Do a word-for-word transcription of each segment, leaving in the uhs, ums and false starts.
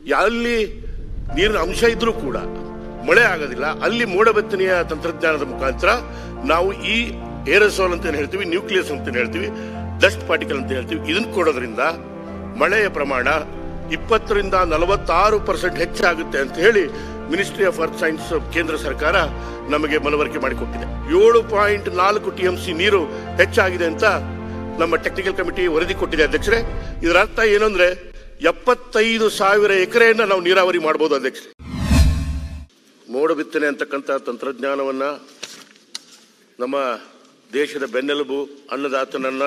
ಅಲ್ಲಿ ನೀರಿನ ಅಂಶ ಇದ್ರೂ ಕೂಡ ಮಳೆ ಆಗೋದಿಲ್ಲ. ಅಲ್ಲಿ ಮೋಡ ಬಿತ್ತನೆಯ ತಂತ್ರಜ್ಞಾನದ ಮುಖಾಂತರ ನಾವು ಈ ಏರೋಸಾಲ್ ಅಂತ ಹೇಳ್ತೀವಿ, ನ್ಯೂಕ್ಲಿಯಸ್ ಅಂತ ಹೇಳ್ತೀವಿ, ಡಸ್ಟ್ ಪಾರ್ಟಿಕಲ್ ಅಂತ ಹೇಳ್ತೀವಿ, ಇದನ್ನ ಕೊಡೋದ್ರಿಂದ ಮಳೆಯ ಪ್ರಮಾಣ ಇಪ್ಪತ್ತರಿಂದ ನಲವತ್ತಾರು ಪರ್ಸೆಂಟ್ ಹೆಚ್ಚಾಗುತ್ತೆ ಅಂತ ಹೇಳಿ ಮಿನಿಸ್ಟ್ರಿ ಆಫ್ ಅರ್ತ್ ಸೈನ್ಸ್ ಕೇಂದ್ರ ಸರ್ಕಾರ ನಮಗೆ ಮನವರಿಕೆ ಮಾಡಿಕೊಟ್ಟಿದೆ. ಏಳು ಪಾಯಿಂಟ್ ನಾಲ್ಕು ಟಿ ಎಂ ಸಿ ನೀರು ಹೆಚ್ಚಾಗಿದೆ ಅಂತ ನಮ್ಮ ಟೆಕ್ನಿಕಲ್ ಕಮಿಟಿ ವರದಿ ಕೊಟ್ಟಿದೆ ಅಧ್ಯಕ್ಷರೇ. ಇದರ ಅರ್ಥ ಏನು ಅಂದ್ರೆ ಎಪ್ಪತ್ತೈದು ಸಾವಿರ ಎಕರೆಯನ್ನ ನಾವು ನೀರಾವರಿ ಮಾಡಬಹುದು ಅಧ್ಯಕ್ಷರೇ. ಮೋಡ ಬಿತ್ತನೆ ಅಂತಕ್ಕಂಥ ತಂತ್ರಜ್ಞಾನವನ್ನ ನಮ್ಮ ದೇಶದ ಬೆನ್ನೆಲುಬು ಅನ್ನದಾತನನ್ನ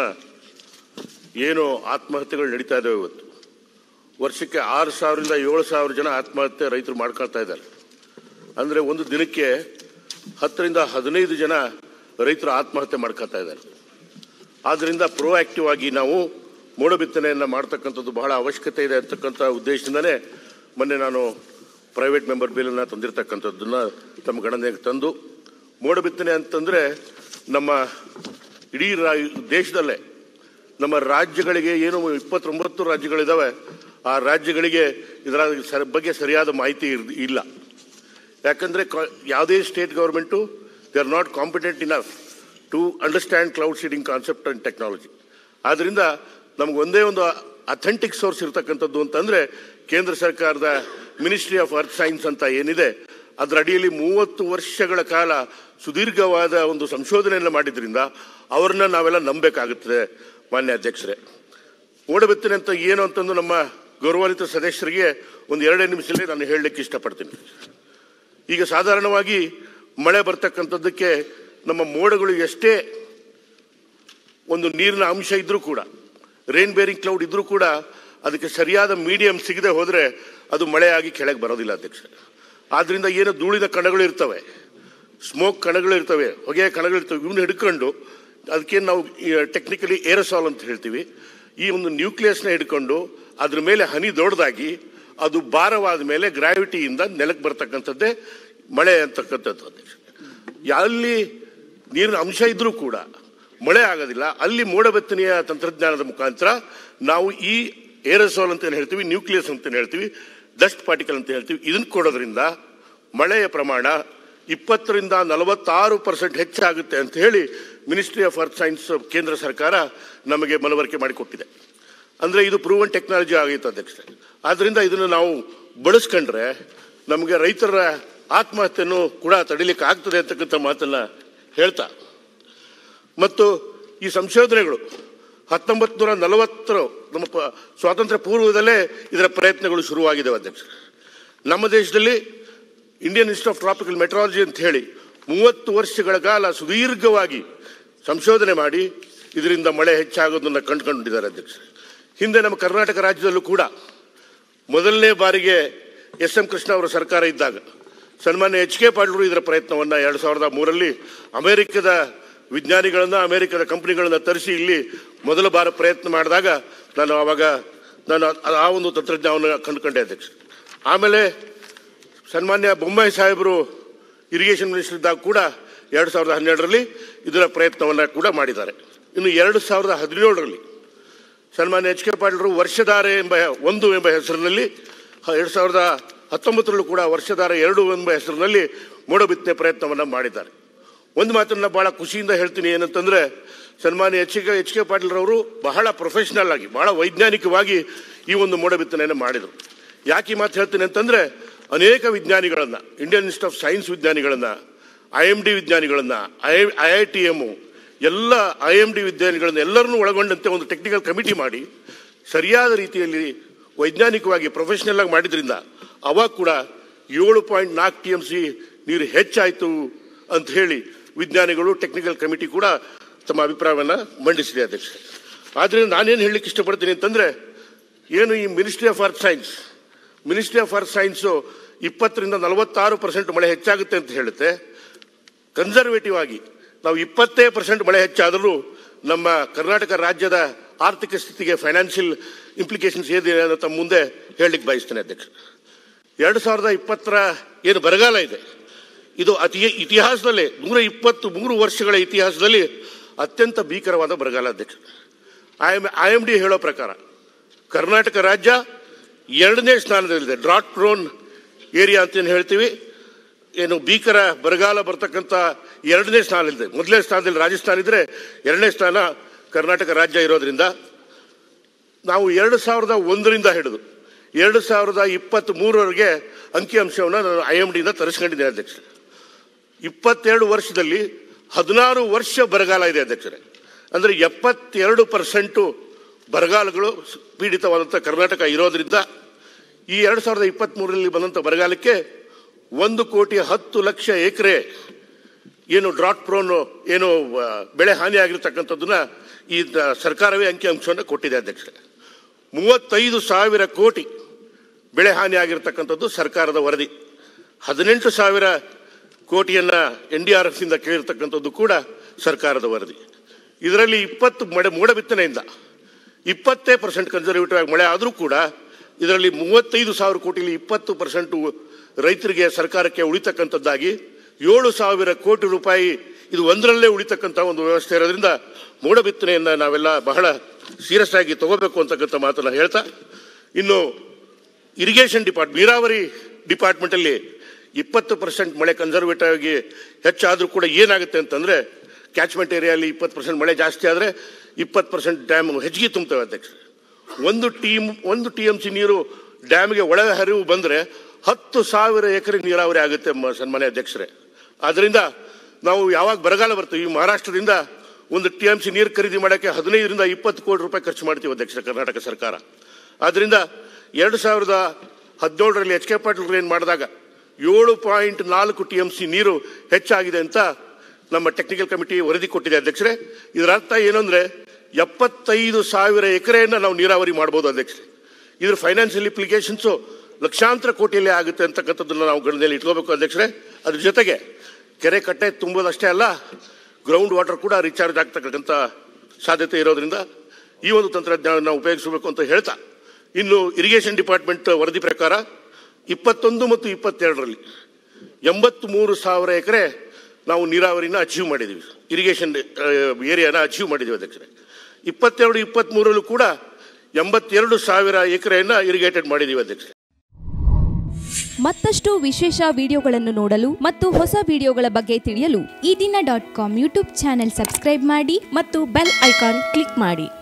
ಏನು ಆತ್ಮಹತ್ಯೆಗಳು ನಡೀತಾ ಇದ್ದಾವೆ ಇವತ್ತು, ವರ್ಷಕ್ಕೆ ಆರು ಸಾವಿರದಿಂದ ಏಳು ಸಾವಿರ ಜನ ಆತ್ಮಹತ್ಯೆ ರೈತರು ಮಾಡ್ಕೊಳ್ತಾ ಇದ್ದಾರೆ. ಅಂದರೆ ಒಂದು ದಿನಕ್ಕೆ ಹತ್ತರಿಂದ ಹದಿನೈದು ಜನ ರೈತರು ಆತ್ಮಹತ್ಯೆ ಮಾಡ್ಕೊಳ್ತಾ ಇದ್ದಾರೆ. ಆದ್ದರಿಂದ ಪ್ರೋಆಕ್ಟಿವ್ ಆಗಿ ನಾವು ಮೋಡ ಬಿತ್ತನೆಯನ್ನು ಮಾಡ್ತಕ್ಕಂಥದ್ದು ಬಹಳ ಅವಶ್ಯಕತೆ ಇದೆ ಅಂತಕ್ಕಂಥ ಉದ್ದೇಶದಿಂದಲೇ ಮೊನ್ನೆ ನಾನು ಪ್ರೈವೇಟ್ ಮೆಂಬರ್ ಬಿಲ್ಲನ್ನು ತಂದಿರತಕ್ಕಂಥದ್ದನ್ನು ತಮ್ಮ ಗಣನೆಗೆ ತಂದು, ಮೋಡ ಬಿತ್ತನೆ ಅಂತಂದರೆ ನಮ್ಮ ಇಡೀ ರಾ ದೇಶದಲ್ಲೇ ನಮ್ಮ ರಾಜ್ಯಗಳಿಗೆ ಏನು ಇಪ್ಪತ್ತೊಂಬತ್ತು ರಾಜ್ಯಗಳಿದ್ದಾವೆ, ಆ ರಾಜ್ಯಗಳಿಗೆ ಇದರ ಬಗ್ಗೆ ಸರಿಯಾದ ಮಾಹಿತಿ ಇಲ್ಲ. ಯಾಕಂದರೆ ಯಾವುದೇ state government they are not competent enough to understand cloud seeding concept and technology. ಆದ್ದರಿಂದ ನಮ್ಗೆ ಒಂದೇ ಒಂದು ಅಥೆಂಟಿಕ್ ಸೋರ್ಸ್ ಇರತಕ್ಕಂಥದ್ದು ಅಂತಂದರೆ ಕೇಂದ್ರ ಸರ್ಕಾರದ ಮಿನಿಸ್ಟ್ರಿ ಆಫ್ ಅರ್ತ್ ಸೈನ್ಸ್ ಅಂತ ಏನಿದೆ, ಅದರ ಅಡಿಯಲ್ಲಿ ಮೂವತ್ತು ವರ್ಷಗಳ ಕಾಲ ಸುದೀರ್ಘವಾದ ಒಂದು ಸಂಶೋಧನೆಯನ್ನು ಮಾಡಿದ್ರಿಂದ ಅವ್ರನ್ನ ನಾವೆಲ್ಲ ನಂಬಬೇಕಾಗುತ್ತದೆ. ಮಾನ್ಯ ಅಧ್ಯಕ್ಷರೇ, ಮೋಡ ಬಿತ್ತನೆ ಅಂತ ಏನು ಅಂತಂದು ನಮ್ಮ ಗೌರವಾನ್ವಿತ ಸದಸ್ಯರಿಗೆ ಒಂದು ಎರಡೇ ನಿಮಿಷದಲ್ಲಿ ನಾನು ಹೇಳಲಿಕ್ಕೆ ಇಷ್ಟಪಡ್ತೀನಿ. ಈಗ ಸಾಧಾರಣವಾಗಿ ಮಳೆ ಬರ್ತಕ್ಕಂಥದ್ದಕ್ಕೆ ನಮ್ಮ ಮೋಡಗಳು ಎಷ್ಟೇ ಒಂದು ನೀರಿನ ಅಂಶ ಇದ್ರೂ ಕೂಡ, ರೈನ್ ಬೇರಿಂಗ್ ಕ್ಲೌಡ್ ಇದ್ರೂ ಕೂಡ ಅದಕ್ಕೆ ಸರಿಯಾದ ಮೀಡಿಯಂ ಸಿಗದೆ ಹೋದರೆ ಅದು ಮಳೆಯಾಗಿ ಕೆಳಗೆ ಬರೋದಿಲ್ಲ ಅಧ್ಯಕ್ಷರೇ. ಆದ್ದರಿಂದ ಏನು ಧೂಳಿನ ಕಣಗಳು ಇರ್ತವೆ, ಸ್ಮೋಕ್ ಕಣಗಳು ಇರ್ತವೆ, ಹೊಗೆಯ ಕಣಗಳು ಇರ್ತವೆ, ಇವನ್ನ ಹಿಡ್ಕೊಂಡು ಅದಕ್ಕೆ ನಾವು ಟೆಕ್ನಿಕಲಿ ಏರೋಸಾಲ್ ಅಂತ ಹೇಳ್ತೀವಿ, ಈ ಒಂದು ನ್ಯೂಕ್ಲಿಯಸ್ನ ಹಿಡ್ಕೊಂಡು ಅದ್ರ ಮೇಲೆ ಹನಿ ದೊಡ್ಡದಾಗಿ ಅದು ಭಾರವಾದ ಮೇಲೆ ಗ್ರಾವಿಟಿಯಿಂದ ನೆಲಕ್ಕೆ ಬರ್ತಕ್ಕಂಥದ್ದೇ ಮಳೆ ಅಂತಕ್ಕಂಥದ್ದು ಅಧ್ಯಕ್ಷ. ಅಲ್ಲಿ ನೀರಿನ ಅಂಶ ಇದ್ರೂ ಕೂಡ ಮಳೆ ಆಗೋದಿಲ್ಲ. ಅಲ್ಲಿ ಮೋಡ ಬಿತ್ತನೆಯ ತಂತ್ರಜ್ಞಾನದ ಮುಖಾಂತರ ನಾವು ಈ ಏರೋಸಾಲ್ ಅಂತ ಹೇಳ್ತೀವಿ, ನ್ಯೂಕ್ಲಿಯಸ್ ಅಂತ ಹೇಳ್ತೀವಿ, ಡಸ್ಟ್ ಪಾರ್ಟಿಕಲ್ ಅಂತ ಹೇಳ್ತೀವಿ, ಇದನ್ನ ಕೊಡೋದ್ರಿಂದ ಮಳೆಯ ಪ್ರಮಾಣ ಇಪ್ಪತ್ತರಿಂದ ನಲವತ್ತಾರು ಪರ್ಸೆಂಟ್ ಹೆಚ್ಚಾಗುತ್ತೆ ಅಂತ ಹೇಳಿ ಮಿನಿಸ್ಟ್ರಿ ಆಫ್ ಅರ್ತ್ ಸೈನ್ಸ್ ಕೇಂದ್ರ ಸರ್ಕಾರ ನಮಗೆ ಮನವರಿಕೆ ಮಾಡಿಕೊಟ್ಟಿದೆ. ಅಂದರೆ ಇದು ಪ್ರೂವನ್ ಟೆಕ್ನಾಲಜಿ ಆಗಿತ್ತು ಅಧ್ಯಕ್ಷ. ಆದ್ದರಿಂದ ಇದನ್ನು ನಾವು ಬಳಸ್ಕೊಂಡ್ರೆ ನಮಗೆ ರೈತರ ಆತ್ಮಹತ್ಯೆಯನ್ನು ಕೂಡ ತಡಿಲಿಕ್ಕೆ ಆಗ್ತದೆ ಅಂತಕ್ಕಂಥ ಮಾತನ್ನು ಹೇಳ್ತಾ, ಮತ್ತು ಈ ಸಂಶೋಧನೆಗಳು ಹತ್ತೊಂಬತ್ತು ನೂರ ನಲವತ್ತರ ನಮ್ಮ ಸ್ವಾತಂತ್ರ್ಯ ಪೂರ್ವದಲ್ಲೇ ಇದರ ಪ್ರಯತ್ನಗಳು ಶುರುವಾಗಿದ್ದಾವೆ ಅಧ್ಯಕ್ಷ. ನಮ್ಮ ದೇಶದಲ್ಲಿ Indian Institute of Tropical Meteorology ಅಂತ ಹೇಳಿ ಮೂವತ್ತು ವರ್ಷಗಳ ಕಾಲ ಸುದೀರ್ಘವಾಗಿ ಸಂಶೋಧನೆ ಮಾಡಿ ಇದರಿಂದ ಮಳೆ ಹೆಚ್ಚಾಗೋದನ್ನು ಕಂಡುಕೊಂಡಿದ್ದಾರೆ ಅಧ್ಯಕ್ಷ. ಹಿಂದೆ ನಮ್ಮ ಕರ್ನಾಟಕ ರಾಜ್ಯದಲ್ಲೂ ಕೂಡ ಮೊದಲನೇ ಬಾರಿಗೆ ಎಸ್ ಎಂ ಕೃಷ್ಣ ಅವರ ಸರ್ಕಾರ ಇದ್ದಾಗ ಸನ್ಮಾನ್ಯ ಎಚ್ ಕೆ ಪಾಟೀಲರು ಇದರ ಪ್ರಯತ್ನವನ್ನು ಎರಡು ಸಾವಿರದ ಮೂರರಲ್ಲಿ ಅಮೆರಿಕದ ವಿಜ್ಞಾನಿಗಳನ್ನು, ಅಮೆರಿಕದ ಕಂಪನಿಗಳನ್ನು ತರಿಸಿ ಇಲ್ಲಿ ಮೊದಲ ಬಾರ ಪ್ರಯತ್ನ ಮಾಡಿದಾಗ ನಾನು ಆವಾಗ ನಾನು ಆ ಒಂದು ತಂತ್ರಜ್ಞಾನವನ್ನು ಕಂಡುಕೊಂಡೆ ಅಧ್ಯಕ್ಷ. ಆಮೇಲೆ ಸನ್ಮಾನ್ಯ ಬೊಮ್ಮಾಯಿ ಸಾಹೇಬರು ಇರಿಗೇಷನ್ ಮಿನಿಸ್ಟರ್ ಇದ್ದಾಗ ಕೂಡ ಎರಡು ಸಾವಿರದ ಹನ್ನೆರಡರಲ್ಲಿ ಇದರ ಪ್ರಯತ್ನವನ್ನು ಕೂಡ ಮಾಡಿದ್ದಾರೆ. ಇನ್ನು ಎರಡು ಸಾವಿರದ ಹದಿನೇಳರಲ್ಲಿ ಸನ್ಮಾನ್ಯ ಎಚ್ ಕೆ ಪಾಟೀಲರು ವರ್ಷಧಾರೆ ಎಂಬ ಒಂದು ಎಂಬ ಹೆಸರಿನಲ್ಲಿ, ಎರಡು ಸಾವಿರದ ಹತ್ತೊಂಬತ್ತರಲ್ಲೂ ಕೂಡ ವರ್ಷಧಾರೆ ಎರಡು ಎಂಬ ಹೆಸರಿನಲ್ಲಿ ಮೋಡ ಬಿತ್ತನೆ ಪ್ರಯತ್ನವನ್ನು ಮಾಡಿದ್ದಾರೆ. ಒಂದು ಮಾತನ್ನು ಭಾಳ ಖುಷಿಯಿಂದ ಹೇಳ್ತೀನಿ, ಏನಂತಂದರೆ ಸನ್ಮಾನ್ಯ ಎಚ್ ಕೆ ಎಚ್ ಕೆ ಪಾಟೀಲ್ರವರು ಬಹಳ ಪ್ರೊಫೆಷನಲ್ ಆಗಿ, ಬಹಳ ವೈಜ್ಞಾನಿಕವಾಗಿ ಈ ಒಂದು ಮೋಡ ಬಿತ್ತನೆಯನ್ನು ಮಾಡಿದರು. ಯಾಕೆ ಈ ಮಾತು ಹೇಳ್ತೀನಿ ಅಂತಂದರೆ, ಅನೇಕ ವಿಜ್ಞಾನಿಗಳನ್ನು, ಇಂಡಿಯನ್ ಇನ್ಸ್ಟಿಟ್ಯೂಟ್ ಆಫ್ ಸೈನ್ಸ್ ವಿಜ್ಞಾನಿಗಳನ್ನು, ಐ ಎಮ್ ಡಿ ವಿಜ್ಞಾನಿಗಳನ್ನು, I I I T M ಎಲ್ಲ ಐ ಎಮ್ ಡಿ ವಿಜ್ಞಾನಿಗಳನ್ನು ಎಲ್ಲರನ್ನೂ ಒಳಗೊಂಡಂತೆ ಒಂದು ಟೆಕ್ನಿಕಲ್ ಕಮಿಟಿ ಮಾಡಿ ಸರಿಯಾದ ರೀತಿಯಲ್ಲಿ ವೈಜ್ಞಾನಿಕವಾಗಿ ಪ್ರೊಫೆಷನಲ್ ಆಗಿ ಮಾಡಿದ್ರಿಂದ ಅವಾಗ ಕೂಡ ಏಳು ಪಾಯಿಂಟ್ ನಾಲ್ಕು ಟಿ ಎಮ್ ಸಿ ನೀರು ಹೆಚ್ಚಾಯಿತು ಅಂತ ಹೇಳಿ ವಿಜ್ಞಾನಿಗಳು, ಟೆಕ್ನಿಕಲ್ ಕಮಿಟಿ ಕೂಡ ತಮ್ಮ ಅಭಿಪ್ರಾಯವನ್ನು ಮಂಡಿಸಿದೆ ಅಧ್ಯಕ್ಷ. ಆದ್ದರಿಂದ ನಾನೇನು ಹೇಳಲಿಕ್ಕೆ ಇಷ್ಟಪಡ್ತೀನಿ ಅಂತಂದರೆ, ಏನು ಈ Ministry of Earth Science Ministry of Earth Science ಇಪ್ಪತ್ತರಿಂದ ನಲವತ್ತಾರು ಪರ್ಸೆಂಟ್ ಮಳೆ ಹೆಚ್ಚಾಗುತ್ತೆ ಅಂತ ಹೇಳುತ್ತೆ. ಕನ್ಸರ್ವೇಟಿವ್ ಆಗಿ ನಾವು ಇಪ್ಪತ್ತೇ ಪರ್ಸೆಂಟ್ ಮಳೆ ಹೆಚ್ಚಾದರೂ ನಮ್ಮ ಕರ್ನಾಟಕ ರಾಜ್ಯದ ಆರ್ಥಿಕ ಸ್ಥಿತಿಗೆ ಫೈನಾನ್ಷಿಯಲ್ ಇಂಪ್ಲಿಕೇಶನ್ಸ್ ಏನಿದೆ ಅಂತ ತಮ್ಮ ಮುಂದೆ ಹೇಳಲಿಕ್ಕೆ ಬಯಸ್ತೇನೆ ಅಧ್ಯಕ್ಷ. ಎರಡು ಸಾವಿರದ ಇಪ್ಪತ್ತರ ಏನು ಬರಗಾಲ ಇದೆ, ಇದು ಅತಿ ಇತಿಹಾಸದಲ್ಲೇ ನೂರ ಇಪ್ಪತ್ತು ಮೂರು ವರ್ಷಗಳ ಇತಿಹಾಸದಲ್ಲಿ ಅತ್ಯಂತ ಭೀಕರವಾದ ಬರಗಾಲ ಅಧ್ಯಕ್ಷ. I M I M D ಹೇಳೋ ಪ್ರಕಾರ ಕರ್ನಾಟಕ ರಾಜ್ಯ ಎರಡನೇ ಸ್ಥಾನದಲ್ಲಿದೆ. ಡ್ರಾಟ್ ಪ್ರೋನ್ ಏರಿಯಾ ಅಂತೇನು ಹೇಳ್ತೀವಿ, ಏನು ಭೀಕರ ಬರಗಾಲ ಬರ್ತಕ್ಕಂಥ ಎರಡನೇ ಸ್ಥಾನದಲ್ಲಿದೆ. ಮೊದಲನೇ ಸ್ಥಾನದಲ್ಲಿ ರಾಜಸ್ಥಾನ ಇದ್ದರೆ ಎರಡನೇ ಸ್ಥಾನ ಕರ್ನಾಟಕ ರಾಜ್ಯ ಇರೋದ್ರಿಂದ ನಾವು ಎರಡು ಸಾವಿರದ ಒಂದರಿಂದ ಹಿಡಿದು ಎರಡು ಸಾವಿರದ ಇಪ್ಪತ್ತ್ ಮೂರವರೆಗೆ ಅಂಕಿಅಂಶವನ್ನು ನಾನು ಐ ಎಮ್ ಡಿಯಿಂದ ತರಿಸ್ಕೊಂಡಿದ್ದೇನೆ ಅಧ್ಯಕ್ಷರೇ. ಇಪ್ಪತ್ತೆರಡು ವರ್ಷದಲ್ಲಿ ಹದಿನಾರು ವರ್ಷ ಬರಗಾಲ ಇದೆ ಅಧ್ಯಕ್ಷರೇ. ಅಂದರೆ ಎಪ್ಪತ್ತೆರಡು ಪರ್ಸೆಂಟು ಬರಗಾಲಗಳು ಪೀಡಿತವಾದಂಥ ಕರ್ನಾಟಕ ಇರೋದ್ರಿಂದ ಈ ಎರಡು ಸಾವಿರದ ಇಪ್ಪತ್ತ್ಮೂರರಲ್ಲಿ ಬಂದಂಥ ಬರಗಾಲಕ್ಕೆ ಒಂದು ಕೋಟಿ ಹತ್ತು ಲಕ್ಷ ಎಕರೆ ಏನು ಡ್ರಾಟ್ ಪ್ರೋನು ಏನು ಬೆಳೆ ಹಾನಿ ಆಗಿರ್ತಕ್ಕಂಥದ್ದನ್ನ ಈ ಸರ್ಕಾರವೇ ಅಂಕಿಅಂಶವನ್ನು ಕೊಟ್ಟಿದೆ ಅಧ್ಯಕ್ಷರೇ. ಮೂವತ್ತೈದು ಸಾವಿರ ಕೋಟಿ ಬೆಳೆ ಹಾನಿ ಆಗಿರ್ತಕ್ಕಂಥದ್ದು ಸರ್ಕಾರದ ವರದಿ. ಹದಿನೆಂಟು ಸಾವಿರ ಕೋಟಿಯನ್ನು ಎನ್ ಡಿ ಆರ್ ಎಫ್ ಇಂದ ಕೇಳಿರ್ತಕ್ಕಂಥದ್ದು ಕೂಡ ಸರ್ಕಾರದ ವರದಿ. ಇದರಲ್ಲಿ ಇಪ್ಪತ್ತು ಮಳೆ ಮೋಡ ಬಿತ್ತನೆಯಿಂದ ಇಪ್ಪತ್ತೇ ಪರ್ಸೆಂಟ್ ಕನ್ಸರ್ವೇಟಿವ್ ಆಗಿ ಮಳೆ ಆದರೂ ಕೂಡ ಇದರಲ್ಲಿ ಮೂವತ್ತೈದು ಸಾವಿರ ಕೋಟಿಲಿ ಇಪ್ಪತ್ತು ಪರ್ಸೆಂಟು ರೈತರಿಗೆ ಸರ್ಕಾರಕ್ಕೆ ಉಳಿತಕ್ಕಂಥದ್ದಾಗಿ ಏಳು ಸಾವಿರ ಕೋಟಿ ರೂಪಾಯಿ ಇದು ಒಂದರಲ್ಲೇ ಉಳಿತಕ್ಕಂಥ ಒಂದು ವ್ಯವಸ್ಥೆ ಇರೋದ್ರಿಂದ ಮೋಡ ಬಿತ್ತನೆಯನ್ನು ನಾವೆಲ್ಲ ಬಹಳ ಸೀರಿಯಸ್ ಆಗಿ ತಗೋಬೇಕು ಅಂತಕ್ಕಂಥ ಮಾತನ್ನು ಹೇಳ್ತಾ, ಇನ್ನು ಇರಿಗೇಷನ್ ಡಿಪಾರ್ಟ್ ನೀರಾವರಿ ಡಿಪಾರ್ಟ್ಮೆಂಟಲ್ಲಿ ಇಪ್ಪತ್ತು ಪರ್ಸೆಂಟ್ ಮಳೆ ಕನ್ಸರ್ವೇಟಿವ್ ಆಗಿ ಹೆಚ್ಚಾದರೂ ಕೂಡ ಏನಾಗುತ್ತೆ ಅಂತಂದರೆ ಕ್ಯಾಚ್ಮೆಂಟ್ ಏರಿಯಲ್ಲಿ ಇಪ್ಪತ್ತು ಪರ್ಸೆಂಟ್ ಮಳೆ ಜಾಸ್ತಿ ಆದರೆ ಇಪ್ಪತ್ತು ಪರ್ಸೆಂಟ್ ಡ್ಯಾಮ್ ಹೆಚ್ಚಿಗೆ ತುಂಬ್ತವೆ ಅಧ್ಯಕ್ಷ. ಒಂದು ಟೀಮ್ ಒಂದು ಟಿ ಎಮ್ ಸಿ ನೀರು ಡ್ಯಾಮ್ಗೆ ಒಳ ಹರಿವು ಬಂದರೆ ಹತ್ತು ಸಾವಿರ ಎಕರೆ ನೀರಾವರಿ ಆಗುತ್ತೆ ಸನ್ಮಾನ್ಯ ಅಧ್ಯಕ್ಷರೇ. ಆದ್ದರಿಂದ ನಾವು ಯಾವಾಗ ಬರಗಾಲ ಬರ್ತೀವಿ ಈ ಮಹಾರಾಷ್ಟ್ರದಿಂದ ಒಂದು ಟಿ ಎಮ್ ಸಿ ನೀರು ಖರೀದಿ ಮಾಡೋಕ್ಕೆ ಹದಿನೈದರಿಂದ ಇಪ್ಪತ್ತು ಕೋಟಿ ರೂಪಾಯಿ ಖರ್ಚು ಮಾಡ್ತೀವಿ ಅಧ್ಯಕ್ಷ ಕರ್ನಾಟಕ ಸರ್ಕಾರ. ಆದ್ದರಿಂದ ಎರಡು ಸಾವಿರದ ಹದಿನೇಳರಲ್ಲಿ ಎಚ್ ಕೆ ಪಾಟೀಲ್ ಏನು ಮಾಡಿದಾಗ ಏಳು ಪಾಯಿಂಟ್ ನಾಲ್ಕು ಟಿ ಎಮ್ ಸಿ ನೀರು ಹೆಚ್ಚಾಗಿದೆ ಅಂತ ನಮ್ಮ ಟೆಕ್ನಿಕಲ್ ಕಮಿಟಿ ವರದಿ ಕೊಟ್ಟಿದೆ ಅಧ್ಯಕ್ಷರೇ. ಇದರ ಅರ್ಥ ಏನು ಅಂದರೆ ಎಪ್ಪತ್ತೈದು ಸಾವಿರ ಎಕರೆಯನ್ನು ನಾವು ನೀರಾವರಿ ಮಾಡ್ಬೋದು ಅಧ್ಯಕ್ಷರೇ. ಇದ್ರ ಫೈನಾನ್ಷಿಯಲ್ ಇಂಪ್ಲಿಕೇಶನ್ಸು ಲಕ್ಷಾಂತರ ಕೋಟಿಯಲ್ಲೇ ಆಗುತ್ತೆ ಅಂತಕ್ಕಂಥದ್ದನ್ನು ನಾವು ಗಣನೆಯಲ್ಲಿ ಇಟ್ಕೋಬೇಕು ಅಧ್ಯಕ್ಷರೇ. ಅದ್ರ ಜೊತೆಗೆ ಕೆರೆ ಕಟ್ಟೆ ತುಂಬೋದಷ್ಟೇ ಅಲ್ಲ, ಗ್ರೌಂಡ್ ವಾಟರ್ ಕೂಡ ರೀಚಾರ್ಜ್ ಆಗ್ತಕ್ಕಂಥ ಸಾಧ್ಯತೆ ಇರೋದ್ರಿಂದ ಈ ಒಂದು ತಂತ್ರಜ್ಞಾನ ಉಪಯೋಗಿಸಬೇಕು ಅಂತ ಹೇಳ್ತಾ, ಇನ್ನು ಇರಿಗೇಷನ್ ಡಿಪಾರ್ಟ್ಮೆಂಟ್ ವರದಿ ಪ್ರಕಾರ ಇಪ್ಪತ್ತೊಂದು ಮತ್ತು ಇಪ್ಪತ್ತೆರಡರಲ್ಲಿ ಎಂಬತ್ತ್ಮೂರು ಸಾವಿರ ಎಕರೆ ನಾವು ನೀರಾವರಿನ ಅಚೀವ್ ಮಾಡಿದ್ದೀವಿ, ಇರಿಗೇಷನ್ ಏರಿಯಾನ ಅಚೀವ್ ಮಾಡಿದ್ದೀವಿ ಅಧ್ಯಕ್ಷರೇ. ಇಪ್ಪತ್ತೆರಡು ಇಪ್ಪತ್ತ್ಮೂರಲ್ಲೂ ಕೂಡ ಎಂಬತ್ತೆರಡು ಸಾವಿರ ಎಕರೆಯನ್ನು ಇರಿಗೇಟೆಡ್ ಮಾಡಿದ್ದೀವಿ ಅಧ್ಯಕ್ಷರೇ. ಮತ್ತಷ್ಟು ವಿಶೇಷ ವಿಡಿಯೋಗಳನ್ನು ನೋಡಲು ಮತ್ತು ಹೊಸ ವಿಡಿಯೋಗಳ ಬಗ್ಗೆ ತಿಳಿಯಲು Ee Dina dot com YouTube channel subscribe ಮಾಡಿ ಮತ್ತು ಬೆಲ್ ಐಕಾನ್ ಕ್ಲಿಕ್ ಮಾಡಿ.